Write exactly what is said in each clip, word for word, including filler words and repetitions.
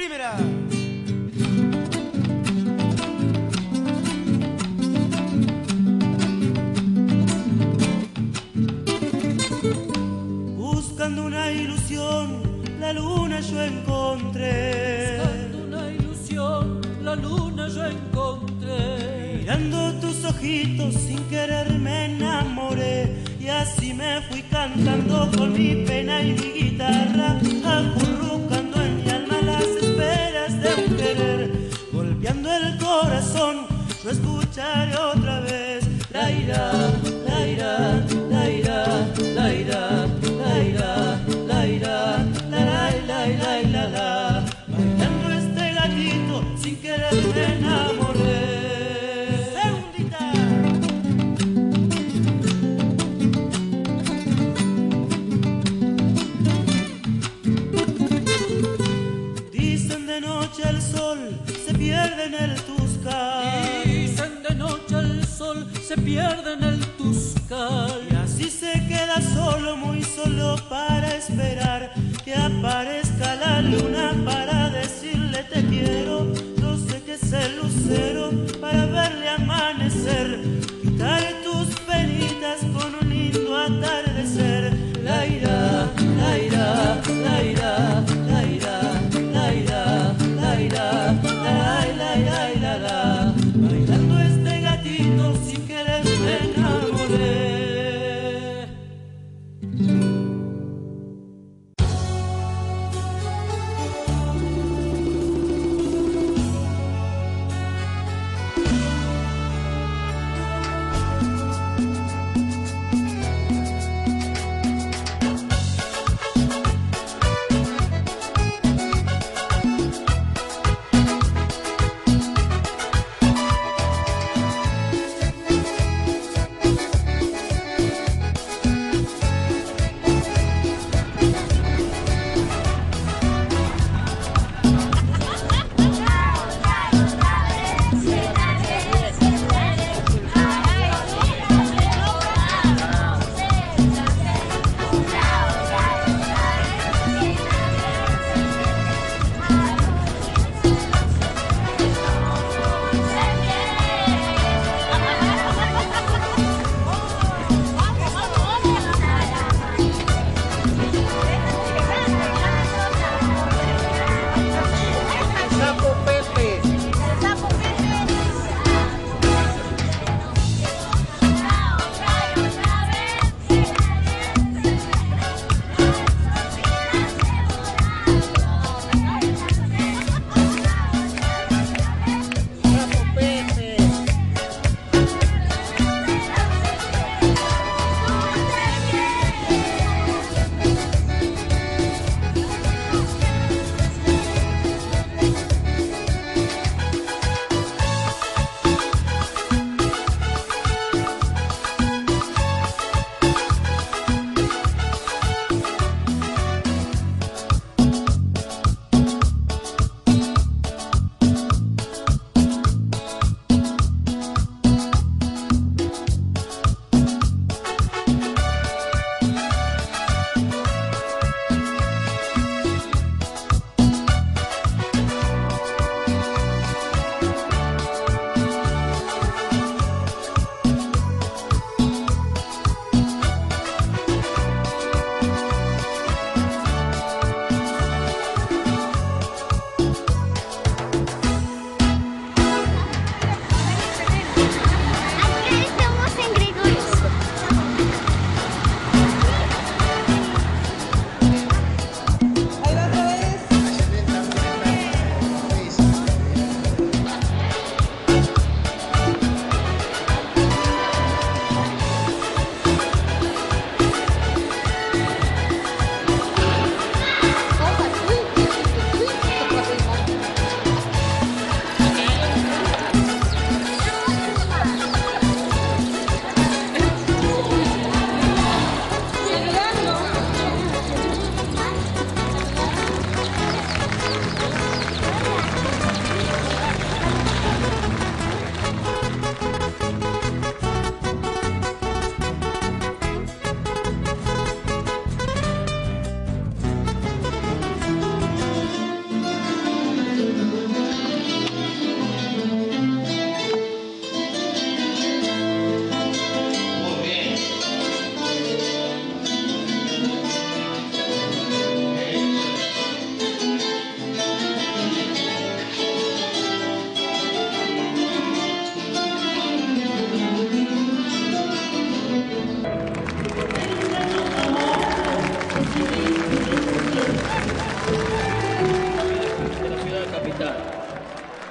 primera. Buscando una ilusión, la luna yo encontré. Buscando una ilusión, la luna yo encontré. Mirando tus ojitos sin querer me enamoré. Y así me fui cantando con mi pena y mi guitarra, acurrucando en mi alma las esperas de un querer. Golpeando el corazón, yo escucharé otra vez. La ira, la ira, la ira, la ira, la ira, la ira, la la la la la la. Bailando este gatito sin querer me enamoré. El sol se pierde en el Tuscal. Dicen de noche el sol se pierde en el Tuscal. Y así se queda solo, muy solo para esperar que aparezca la luna para decirle te quiero. Yo sé que es el lucero para verle amanecer. Quitaré tus penitas con un lindo atardecer. La ira, la ira, la ira, la ira, la ira. La, la, la, la, la, la. Bailando este gatito sin querer me enamoré.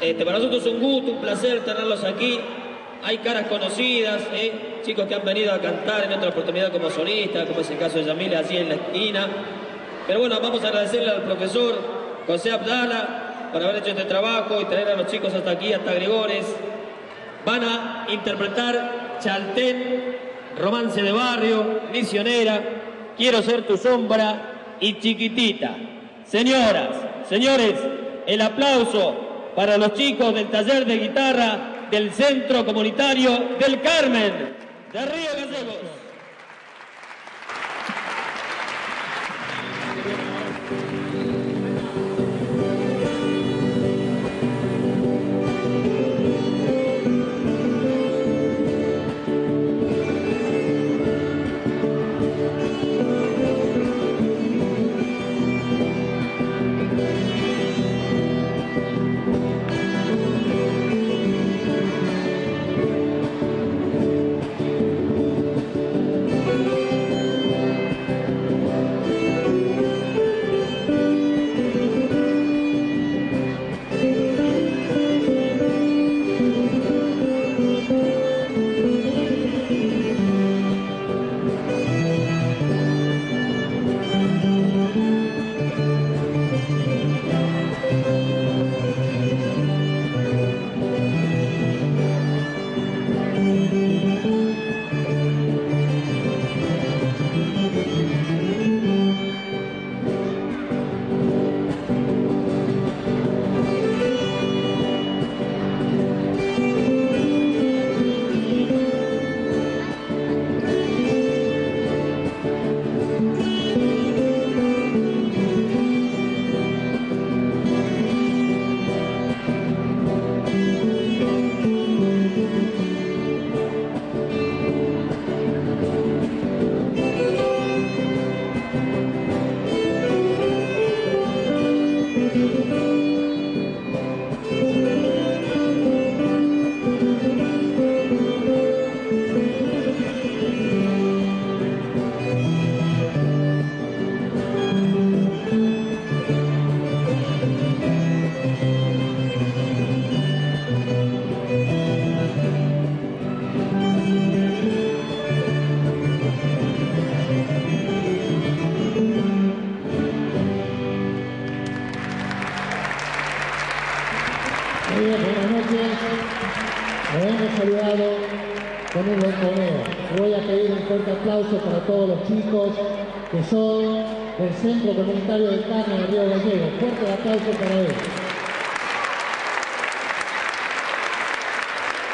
Este, para nosotros es un gusto, un placer tenerlos aquí. Hay caras conocidas, ¿eh? Chicos que han venido a cantar en otra oportunidad como solistas, como es el caso de Yamile, así en la esquina. Pero bueno, vamos a agradecerle al profesor José Abdala por haber hecho este trabajo y traer a los chicos hasta aquí, hasta Gregores. Van a interpretar Chaltén, Romance de Barrio, Misionera, Quiero Ser Tu Sombra y Chiquitita. Señoras, señores, el aplauso para los chicos del taller de guitarra del Centro Comunitario del Carmen, de Río Gallegos. Buenas noches, nos hemos saludado con un ronroneo. Voy a pedir un fuerte aplauso para todos los chicos que son del Centro Comunitario del Carmen de Río Gallegos. Fuerte aplauso para ellos.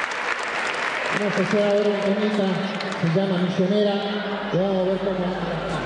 Vamos a hacer ahora un temita, se llama Misionera, y vamos a ver cómo anda.